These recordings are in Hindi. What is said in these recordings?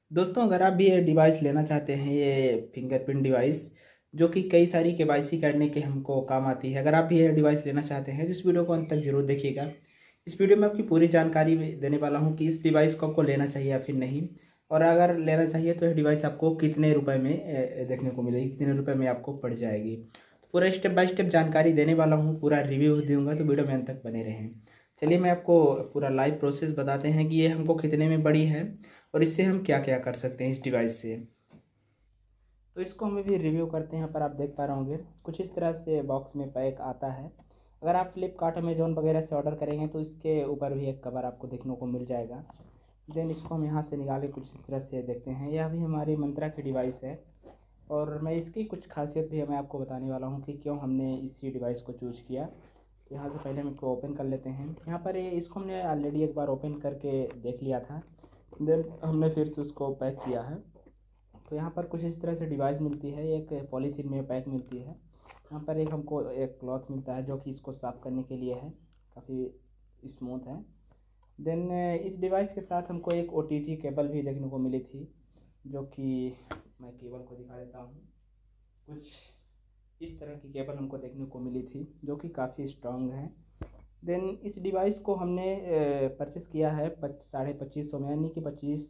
दोस्तों, अगर आप भी ये डिवाइस लेना चाहते हैं, ये फिंगरप्रिंट डिवाइस जो कि कई सारी केवाईसी करने के हमको काम आती है। अगर आप भी ये डिवाइस लेना चाहते हैं, इस वीडियो को अंत तक जरूर देखिएगा। इस वीडियो में आपकी पूरी जानकारी देने वाला हूँ कि इस डिवाइस को आपको लेना चाहिए या फिर नहीं, और अगर लेना चाहिए तो यह डिवाइस आपको कितने रुपए में देखने को मिलेगी, कितने रुपए में आपको पड़ जाएगी। तो पूरा स्टेप बाय स्टेप जानकारी देने वाला हूँ, पूरा रिव्यू दूंगा, तो वीडियो में अंत तक बने रहें। चलिए मैं आपको पूरा लाइव प्रोसेस बताते हैं कि ये हमको कितने में पड़ी है और इससे हम क्या क्या कर सकते हैं इस डिवाइस से। तो इसको हम भी रिव्यू करते हैं। यहाँ पर आप देख पा रहे होंगे कुछ इस तरह से बॉक्स में पैक आता है। अगर आप फ्लिपकार्ट अमेजोन वगैरह से ऑर्डर करेंगे तो इसके ऊपर भी एक कवर आपको देखने को मिल जाएगा। देन इसको हम यहाँ से निकाले कुछ इस तरह से देखते हैं। यह भी हमारी मंत्रा की डिवाइस है और मैं इसकी कुछ खासियत भी मैं आपको बताने वाला हूँ कि क्यों हमने इसी डिवाइस को चूज किया। तो यहाँ से पहले हम इसको ओपन कर लेते हैं। यहाँ पर इसको हमने ऑलरेडी एक बार ओपन करके देख लिया था, देन हमने फिर से उसको पैक किया है। तो यहाँ पर कुछ इस तरह से डिवाइस मिलती है, एक पॉलीथीन में पैक मिलती है। यहाँ पर एक हमको एक क्लॉथ मिलता है जो कि इसको साफ़ करने के लिए है, काफ़ी स्मूथ है। देन इस डिवाइस के साथ हमको एक OTG केबल भी देखने को मिली थी, जो कि मैं केबल को दिखा देता हूँ। कुछ इस तरह की केबल हमको देखने को मिली थी जो कि काफ़ी स्ट्रांग है। देन इस डिवाइस को हमने परचेस किया है 2550 में, यानी कि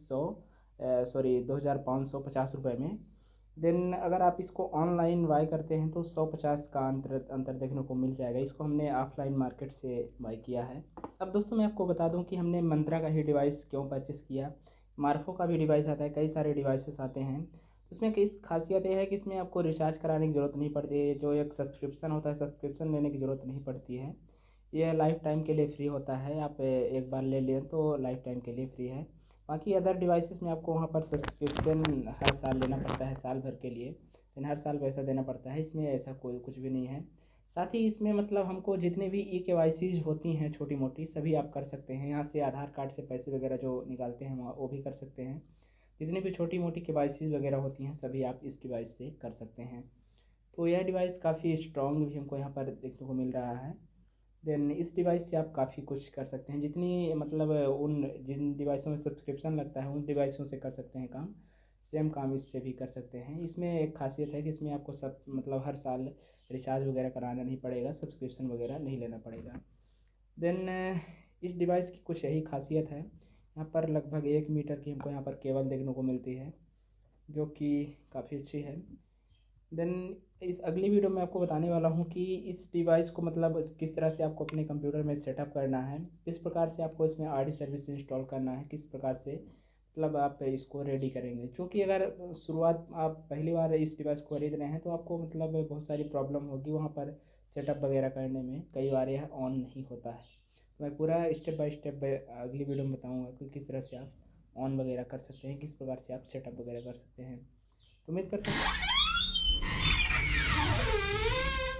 2550 में। देन अगर आप इसको ऑनलाइन बाय करते हैं तो 150 का अंतर देखने को मिल जाएगा। इसको हमने ऑफलाइन मार्केट से बाय किया है। अब दोस्तों मैं आपको बता दूं कि हमने मंत्रा का ही डिवाइस क्यों परचेस किया। मार्फो का भी डिवाइस आता है, कई सारे डिवाइसेस आते हैं। तो इसमें किस खासियत ये है कि इसमें आपको रिचार्ज कराने की ज़रूरत नहीं पड़ती है। जो एक सब्सक्रिप्शन होता है, सब्सक्रिप्शन लेने की ज़रूरत नहीं पड़ती है। ये लाइफ टाइम के लिए फ्री होता है। आप एक बार ले लें तो लाइफ टाइम के लिए फ्री है। बाकी अदर डिवाइसेस में आपको वहाँ पर सब्सक्रिप्शन हर साल लेना पड़ता है, साल भर के लिए। लेकिन हर साल पैसा देना पड़ता है, इसमें ऐसा कोई कुछ भी नहीं है। साथ ही इसमें मतलब हमको जितनी भी KYCs होती हैं छोटी मोटी, सभी आप कर सकते हैं। यहाँ से आधार कार्ड से पैसे वगैरह जो निकालते हैं वो भी कर सकते हैं। जितनी भी छोटी मोटी KYCs वगैरह होती हैं सभी आप इस डिवाइस से कर सकते हैं। तो यह डिवाइस काफ़ी स्ट्रॉन्ग भी हमको यहाँ पर देखने को मिल रहा है। देन इस डिवाइस से आप काफ़ी कुछ कर सकते हैं। जितनी मतलब उन जिन डिवाइसों में सब्सक्रिप्शन लगता है उन डिवाइसों से कर सकते हैं काम, सेम काम इससे भी कर सकते हैं। इसमें एक खासियत है कि इसमें आपको सब मतलब हर साल रिचार्ज वगैरह कराना नहीं पड़ेगा, सब्सक्रिप्शन वगैरह नहीं लेना पड़ेगा। देन इस डिवाइस की कुछ यही खासियत है। यहाँ पर लगभग 1 मीटर की हमको यहाँ पर केबल देखने को मिलती है, जो कि काफ़ी अच्छी है। देन इस अगली वीडियो में आपको बताने वाला हूँ कि इस डिवाइस को मतलब किस तरह से आपको अपने कंप्यूटर में सेटअप करना है, किस प्रकार से आपको इसमें RD सर्विस इंस्टॉल करना है, किस प्रकार से मतलब आप इसको रेडी करेंगे। क्योंकि अगर शुरुआत आप पहली बार इस डिवाइस को खरीद रहे हैं तो आपको मतलब बहुत सारी प्रॉब्लम होगी वहाँ पर सेटअप वगैरह करने में, कई बार यह ऑन नहीं होता है। तो मैं पूरा स्टेप बाय स्टेप अगली वीडियो में बताऊँगा कि किस तरह से आप ऑन वगैरह कर सकते हैं, किस प्रकार से आप सेटअप वगैरह कर सकते हैं। तो उम्मीद करते हैं